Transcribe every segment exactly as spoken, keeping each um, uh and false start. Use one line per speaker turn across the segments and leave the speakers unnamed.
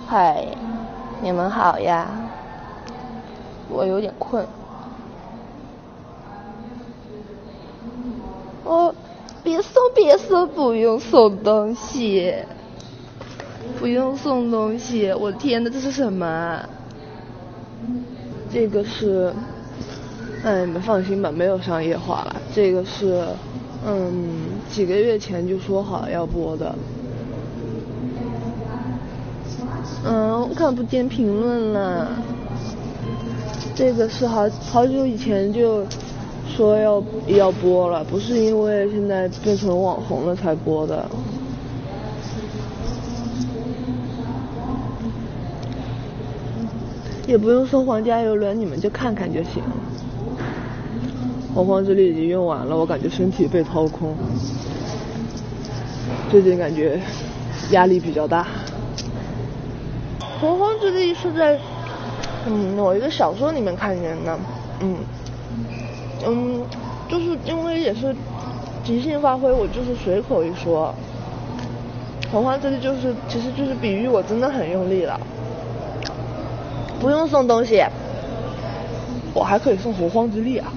嗨，你们好呀，我有点困。哦，别送别送，不用送东西，不用送东西。我天哪，这是什么？这个是，哎，你们放心吧，没有商业化了。这个是，嗯，几个月前就说好要播的。嗯，我看不见评论了。这个是好好久以前就说要要播了，不是因为现在变成网红了才播的。也不用送皇家游轮，你们就看看就行。洪荒之力已经用完了，我感觉身体被掏空。最近感觉压力比较大。洪荒之力是在嗯某一个小说里面看见的，嗯嗯，就是因为也是即兴发挥，我就是随口一说。洪荒之力就是其实就是比喻我真的很用力了。不用送东西，我还可以送洪荒之力啊。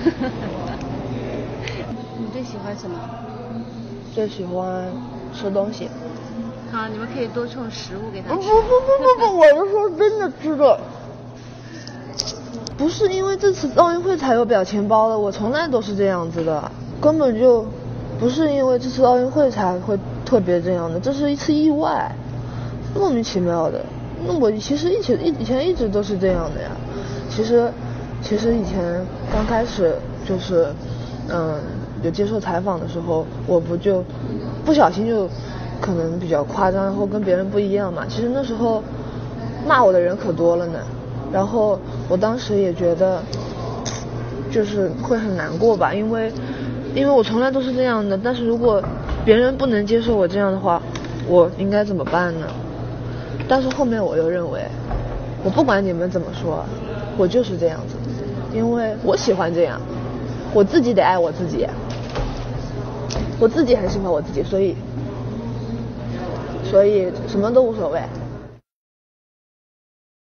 你最喜欢什么？
最喜欢吃东西。
好，你们可以多送食物给他吃。
不不不不不，我是说真的吃的。不是因为这次奥运会才有表情包的，我从来都是这样子的，根本就不是因为这次奥运会才会特别这样的，这是一次意外，莫名其妙的。那我其实一直一以前一直都是这样的呀。其实其实以前刚开始就是嗯有接受采访的时候，我不就不小心就可能比较夸张，然后跟别人不一样嘛。其实那时候骂我的人可多了呢，然后我当时也觉得就是会很难过吧，因为因为我从来都是这样的，但是如果别人不能接受我这样的话，我应该怎么办呢？但是后面我又认为，我不管你们怎么说，我就是这样子，因为我喜欢这样，我自己得爱我自己，我自己很喜欢我自己，所以所以什么都无所谓。